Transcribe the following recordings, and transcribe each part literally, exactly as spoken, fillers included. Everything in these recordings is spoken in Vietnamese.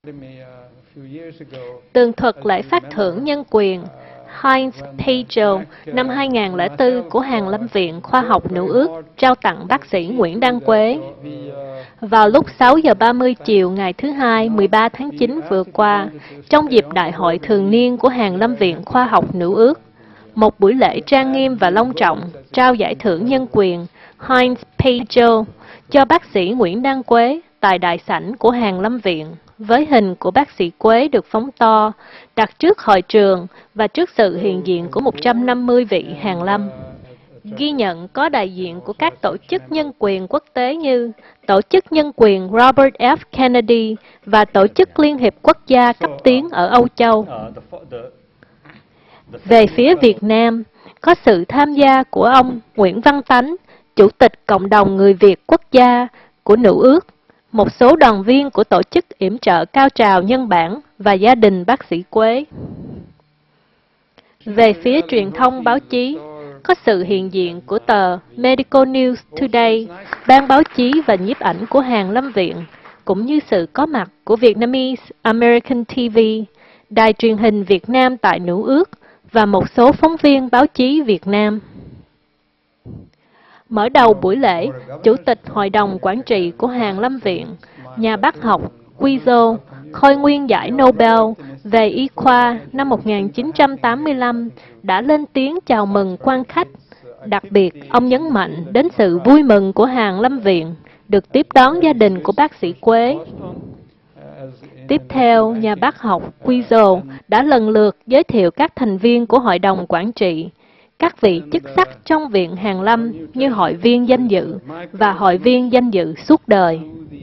Tường thuật lễ phát thưởng nhân quyền Heinz Pagel năm hai nghìn không trăm lẻ bốn của Hàn Lâm Viện Khoa học Nữ ước trao tặng bác sĩ Nguyễn Đăng Quế. Vào lúc sáu giờ ba mươi chiều ngày thứ Hai, mười ba tháng chín vừa qua, trong dịp Đại hội thường niên của Hàn Lâm Viện Khoa học Nữ ước, một buổi lễ trang nghiêm và long trọng trao giải thưởng nhân quyền Heinz Pagel cho bác sĩ Nguyễn Đăng Quế tại đại sảnh của Hàn Lâm Viện, với hình của bác sĩ Quế được phóng to, đặt trước hội trường và trước sự hiện diện của một trăm năm mươi vị Hàn Lâm. Ghi nhận có đại diện của các tổ chức nhân quyền quốc tế như Tổ chức Nhân quyền Robert F. Kennedy và Tổ chức Liên hiệp Quốc gia cấp tiến ở Âu Châu. Về phía Việt Nam, có sự tham gia của ông Nguyễn Văn Tánh, Chủ tịch Cộng đồng Người Việt Quốc gia của Nữ ước, một số đoàn viên của Tổ chức Yểm trợ Cao trào Nhân bản và gia đình bác sĩ Quế. Về phía truyền thông báo chí, có sự hiện diện của tờ Medical News Today, ban báo chí và nhiếp ảnh của Hàn Lâm Viện, cũng như sự có mặt của Vietnamese American ti vi, đài truyền hình Việt Nam tại Nữ ước và một số phóng viên báo chí Việt Nam. Mở đầu buổi lễ, Chủ tịch Hội đồng Quản trị của Hàn Lâm Viện, nhà bác học Quizo, khôi nguyên giải Nobel về y khoa năm một nghìn chín trăm tám mươi lăm, đã lên tiếng chào mừng quan khách. Đặc biệt, ông nhấn mạnh đến sự vui mừng của Hàn Lâm Viện được tiếp đón gia đình của bác sĩ Quế. Tiếp theo, nhà bác học Quizo đã lần lượt giới thiệu các thành viên của Hội đồng Quản trị, các vị chức sắc trong Viện Hàn Lâm như hội viên danh dự và hội viên danh dự suốt đời.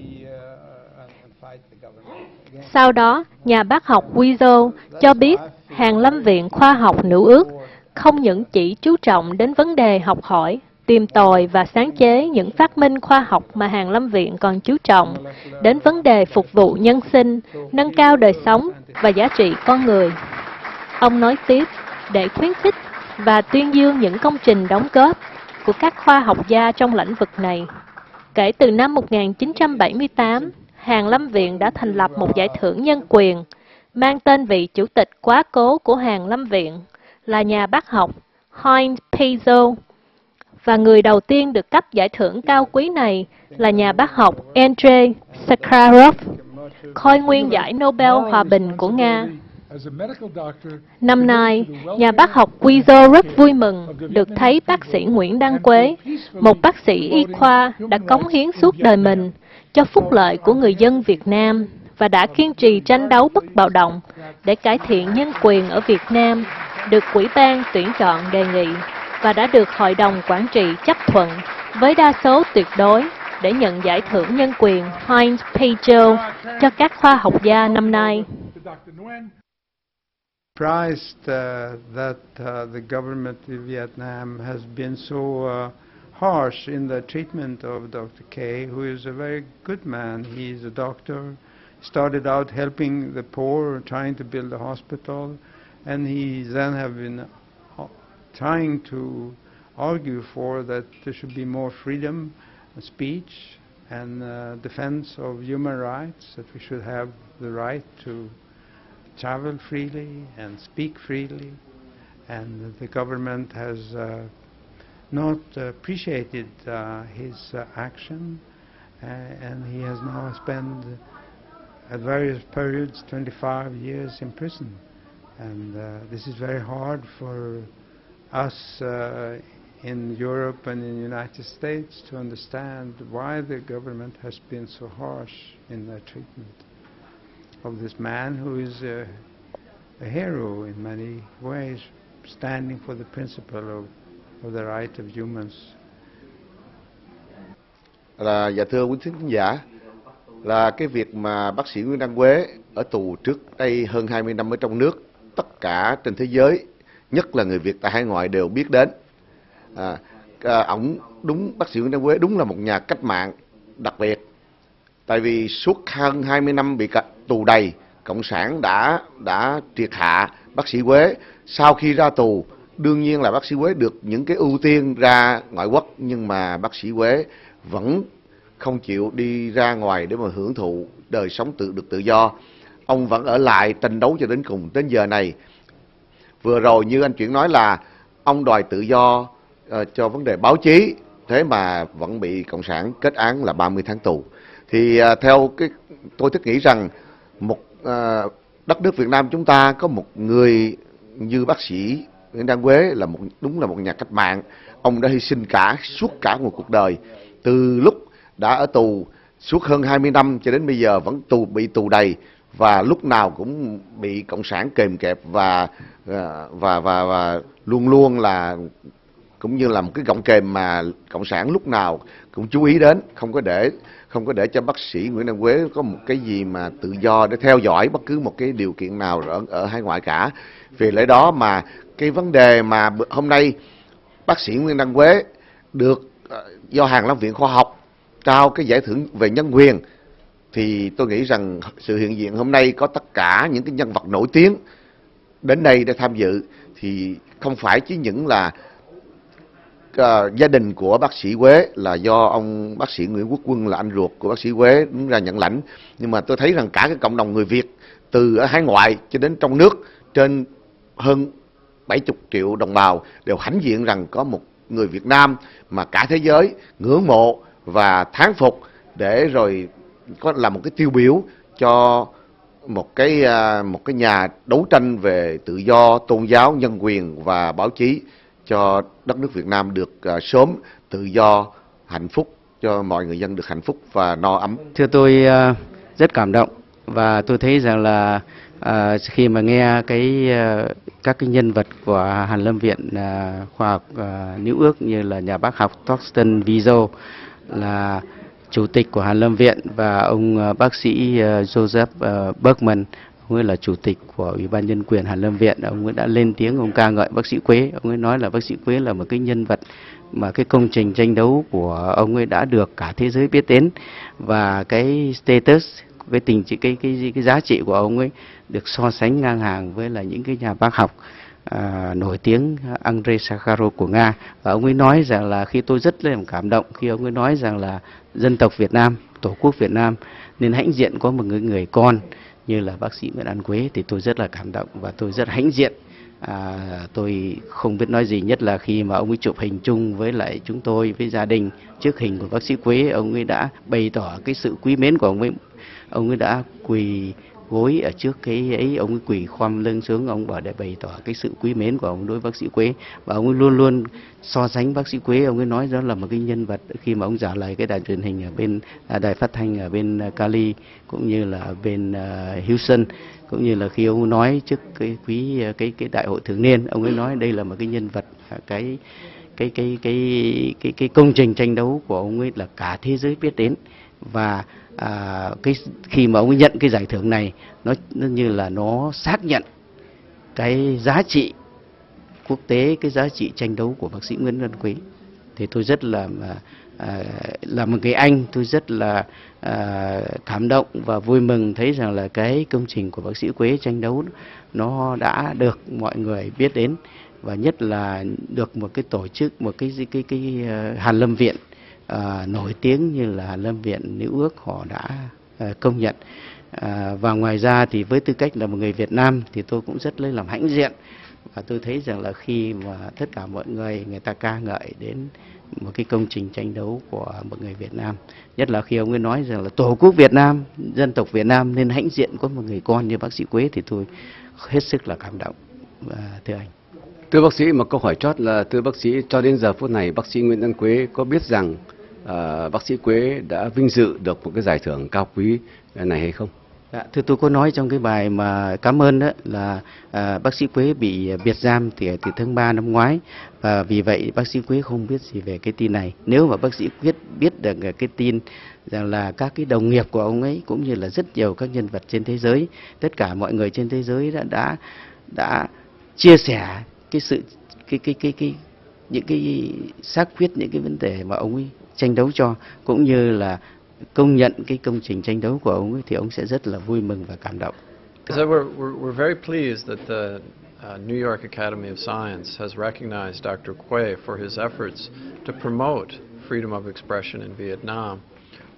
Sau đó, nhà bác học Quizo cho biết Hàn Lâm Viện Khoa học Nữ ước không những chỉ chú trọng đến vấn đề học hỏi, tìm tòi và sáng chế những phát minh khoa học mà Hàn Lâm Viện còn chú trọng đến vấn đề phục vụ nhân sinh, nâng cao đời sống và giá trị con người. Ông nói tiếp, để khuyến khích và tuyên dương những công trình đóng góp của các khoa học gia trong lĩnh vực này. Kể từ năm một nghìn chín trăm bảy mươi tám, Hàn Lâm Viện đã thành lập một giải thưởng nhân quyền mang tên vị chủ tịch quá cố của Hàn Lâm Viện là nhà bác học Heinz Pagel, và người đầu tiên được cấp giải thưởng cao quý này là nhà bác học Andrei Sakharov, khôi nguyên giải Nobel Hòa bình của Nga. Năm nay, nhà bác học Quizo rất vui mừng được thấy bác sĩ Nguyễn Đăng Quế, một bác sĩ y khoa đã cống hiến suốt đời mình cho phúc lợi của người dân Việt Nam và đã kiên trì tranh đấu bất bạo động để cải thiện nhân quyền ở Việt Nam, được Ủy ban tuyển chọn đề nghị và đã được Hội đồng Quản trị chấp thuận với đa số tuyệt đối để nhận giải thưởng nhân quyền Heinz Pagel cho các khoa học gia năm nay. Surprised uh, that uh, the government of Vietnam has been so uh, harsh in the treatment of Doctor K, who is a very good man. He is a doctor, started out helping the poor, trying to build a hospital, and he then have been uh, trying to argue for that there should be more freedom of speech and uh, defense of human rights, that we should have the right to travel freely and speak freely, and the government has uh, not appreciated uh, his uh, action, uh, and he has now spent at various periods twenty-five years in prison, and uh, this is very hard for us uh, in Europe and in the United States to understand why the government has been so harsh in their treatment of this man who is a, a hero in many ways, standing for the principle of, of the right of humans. Là dạ thưa quý khán giả, là cái việc mà bác sĩ Nguyễn Đăng Quế ở tù trước đây hơn hai mươi năm ở trong nước, tất cả trên thế giới, nhất là người Việt tại hải ngoại đều biết đến. À, à, ổng đúng bác sĩ Nguyễn Đăng Quế đúng là một nhà cách mạng đặc biệt. Tại vì suốt hơn hai mươi năm bị tù đầy, Cộng sản đã đã triệt hạ bác sĩ Quế. Sau khi ra tù, đương nhiên là bác sĩ Quế được những cái ưu tiên ra ngoại quốc, nhưng mà bác sĩ Quế vẫn không chịu đi ra ngoài để mà hưởng thụ đời sống tự được tự do. ông vẫn ở lại tranh đấu cho đến cùng đến giờ này. Vừa rồi như anh Chuyển nói là ông đòi tự do uh, cho vấn đề báo chí, thế mà vẫn bị Cộng sản kết án là ba mươi tháng tù. Thì uh, theo cái tôi thích nghĩ rằng một uh, đất nước Việt Nam chúng ta có một người như bác sĩ Nguyễn Đan Quế là một đúng là một nhà cách mạng. Ông đã hy sinh cả suốt cả một cuộc đời, từ lúc đã ở tù suốt hơn hai mươi năm cho đến bây giờ vẫn tù bị tù đầy, và lúc nào cũng bị Cộng sản kềm kẹp và và và và, và luôn luôn là cũng như là một cái gọng kềm mà Cộng sản lúc nào cũng chú ý đến, không có để không có để cho bác sĩ Nguyễn Đan Quế có một cái gì mà tự do để theo dõi bất cứ một cái điều kiện nào ở, ở hải ngoại cả. Vì lẽ đó mà cái vấn đề mà hôm nay bác sĩ Nguyễn Đan Quế được do Hàn Lâm Viện Khoa học trao cái giải thưởng về nhân quyền, thì tôi nghĩ rằng sự hiện diện hôm nay có tất cả những cái nhân vật nổi tiếng đến đây để tham dự, thì không phải chỉ những là uh, gia đình của bác sĩ Quế, là do ông bác sĩ Nguyễn Quốc Quân là anh ruột của bác sĩ Quế đứng ra nhận lãnh, nhưng mà tôi thấy rằng cả cái cộng đồng người Việt từ ở hải ngoại cho đến trong nước trên hơn bảy mươi triệu đồng bào đều hãnh diện rằng có một người Việt Nam mà cả thế giới ngưỡng mộ và thán phục, để rồi có là một cái tiêu biểu cho một cái một cái nhà đấu tranh về tự do tôn giáo, nhân quyền và báo chí cho đất nước Việt Nam được sớm tự do, hạnh phúc, cho mọi người dân được hạnh phúc và no ấm. Thưa tôi rất cảm động, và tôi thấy rằng là à, khi mà nghe cái các cái nhân vật của Hàn Lâm Viện à, Khoa học à, Nữ ước như là nhà bác học Torsten Wiesel là chủ tịch của Hàn Lâm Viện, và ông bác sĩ Joseph Bergman, ông ấy là chủ tịch của Ủy ban Nhân quyền Hàn Lâm Viện. Ông ấy đã lên tiếng, ông ca ngợi bác sĩ Quế. Ông ấy nói là bác sĩ Quế là một cái nhân vật mà cái công trình tranh đấu của ông ấy đã được cả thế giới biết đến, và cái status, cái tình cái cái cái, cái giá trị của ông ấy được so sánh ngang hàng với là những cái nhà bác học À, nổi tiếng Andrei Sakharov của Nga. Và ông ấy nói rằng là khi tôi rất là cảm động khi ông ấy nói rằng là dân tộc Việt Nam, tổ quốc Việt Nam nên hãnh diện có một người người con như là bác sĩ Nguyễn Đan Quế, thì tôi rất là cảm động và tôi rất hãnh diện. À, tôi không biết nói gì, nhất là khi mà ông ấy chụp hình chung với lại chúng tôi, với gia đình trước hình của bác sĩ Quế. Ông ấy đã bày tỏ cái sự quý mến của ông ấy. Ông ấy đã quỳ gối ở trước cái ấy, ông ấy quỳ khom lưng xuống, ông bảo để bày tỏ cái sự quý mến của ông đối với bác sĩ Quế. Và ông ấy luôn luôn so sánh bác sĩ Quế, ông ấy nói đó là một cái nhân vật khi mà ông trả lời cái đài truyền hình ở bên à, đài phát thanh ở bên Cali cũng như là ở bên uh, Houston, cũng như là khi ông nói trước cái quý cái cái đại hội thường niên, ông ấy nói đây là một cái nhân vật, cái cái cái cái cái cái công trình tranh đấu của ông ấy là cả thế giới biết đến. Và à, cái khi mà ông ấy nhận cái giải thưởng này, nó, nó như là nó xác nhận cái giá trị quốc tế, cái giá trị tranh đấu của bác sĩ Nguyễn Đan Quế. Thì tôi rất là à, là một người anh, tôi rất là à, cảm động và vui mừng thấy rằng là cái công trình của bác sĩ Quế tranh đấu nó đã được mọi người biết đến, và nhất là được một cái tổ chức, một cái cái cái, cái Hàn Lâm Viện À, nổi tiếng như là Hàn Lâm Viện Nữ ước họ đã à, công nhận. À, và ngoài ra thì với tư cách là một người Việt Nam thì tôi cũng rất lấy làm hãnh diện, và tôi thấy rằng là khi mà tất cả mọi người người ta ca ngợi đến một cái công trình tranh đấu của một người Việt Nam, nhất là khi ông ấy nói rằng là tổ quốc Việt Nam, dân tộc Việt Nam nên hãnh diện có một người con như bác sĩ Quế, thì tôi hết sức là cảm động. Và thưa anh. Thưa bác sĩ, một câu hỏi chót là thưa bác sĩ, cho đến giờ phút này bác sĩ Nguyễn Đan Quế có biết rằng à, bác sĩ Quế đã vinh dự được một cái giải thưởng cao quý này hay không? Dạ, thưa tôi có nói trong cái bài mà cảm ơn đó là à, bác sĩ Quế bị biệt giam từ từ tháng ba năm ngoái, và vì vậy bác sĩ Quế không biết gì về cái tin này. Nếu mà bác sĩ Quế biết được cái tin rằng là các cái đồng nghiệp của ông ấy cũng như là rất nhiều các nhân vật trên thế giới, tất cả mọi người trên thế giới đã đã đã chia sẻ cái sự cái cái cái cái những cái xác quyết, những cái vấn đề mà ông ấy tranh đấu cho, cũng như là công nhận cái công trình tranh đấu của ông ấy, thì ông sẽ rất là vui mừng và cảm động. So we're, we're, we're very pleased that the uh, New York Academy of Science has recognized Doctor Quế for his efforts to promote freedom of expression in Vietnam.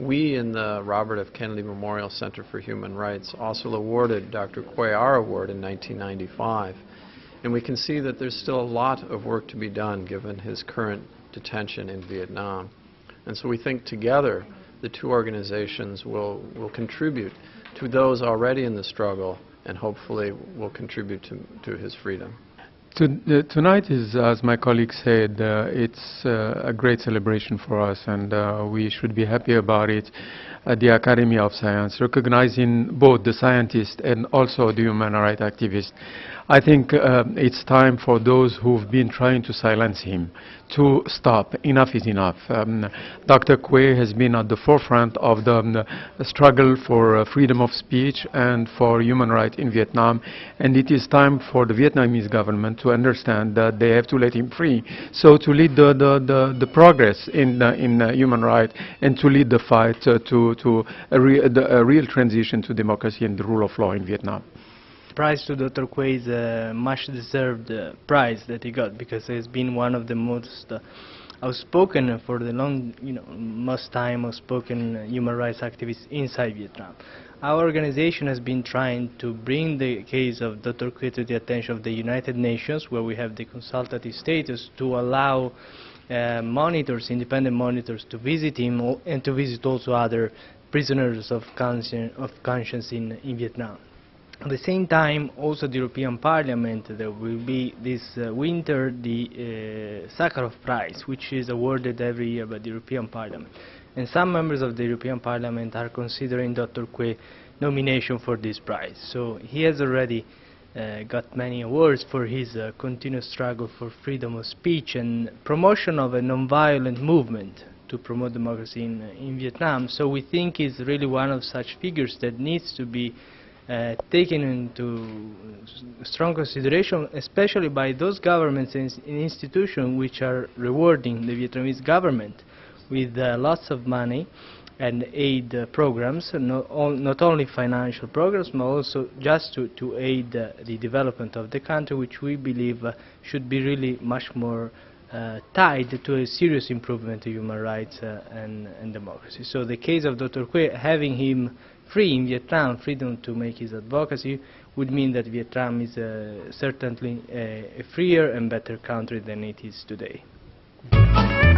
we in the Robert F. Kennedy Memorial Center for Human Rights also awarded Doctor Quay our award in nineteen ninety-five. And we can see that there's still a lot of work to be done given his current detention in Vietnam. And so we think together the two organizations will, will contribute to those already in the struggle and hopefully will contribute to, to his freedom. To, uh, tonight is, as my colleague said, uh, it's uh, a great celebration for us, and uh, we should be happy about it at the Academy of Science, recognizing both the scientists and also the human rights activists. I think uh, it's time for those who've been trying to silence him to stop. Enough is enough. Um, Doctor Quay has been at the forefront of the um, struggle for uh, freedom of speech and for human rights in Vietnam, and it is time for the Vietnamese government to understand that they have to let him free, so to lead the, the, the, the progress in, uh, in uh, human rights and to lead the fight uh, to, to a, re the, a real transition to democracy and the rule of law in Vietnam. Prize to Doctor Quay is a much deserved uh, prize that he got, because he has been one of the most uh, outspoken uh, for the long, you know, most time outspoken uh, human rights activists inside Vietnam. Our organization has been trying to bring the case of Doctor Quay to the attention of the United Nations, where we have the consultative status to allow uh, monitors, independent monitors, to visit him and to visit also other prisoners of conscience, of conscience in, in Vietnam. At the same time, also the European Parliament, there will be this uh, winter the uh, Sakharov Prize, which is awarded every year by the European Parliament. And some members of the European Parliament are considering Doctor Quay nomination for this prize. So he has already uh, got many awards for his uh, continuous struggle for freedom of speech and promotion of a non-violent movement to promote democracy in, uh, in Vietnam. So we think he's really one of such figures that needs to be Uh, taken into strong consideration, especially by those governments and institutions which are rewarding the Vietnamese government with uh, lots of money and aid uh, programs, not, all, not only financial programs, but also just to, to aid uh, the development of the country, which we believe uh, should be really much more uh, tied to a serious improvement of human rights uh, and, and democracy. So the case of Doctor Quay, having him free in Vietnam, freedom to make his advocacy, would mean that Vietnam is uh, certainly a, a freer and better country than it is today.